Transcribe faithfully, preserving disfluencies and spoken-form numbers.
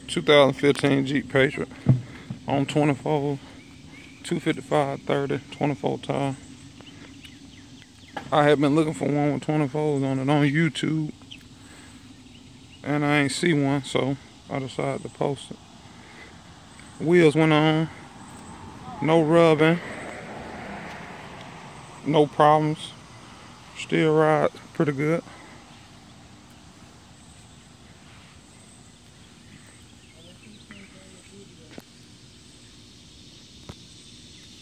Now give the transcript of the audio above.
two thousand fifteen Jeep Patriot on twenty-four, two fifty-five, thirty, twenty-four tire. I have been looking for one with twenty-fours on it on YouTube, and I ain't see one, so I decided to post it. Wheels went on, no rubbing, no problems, still rides pretty good.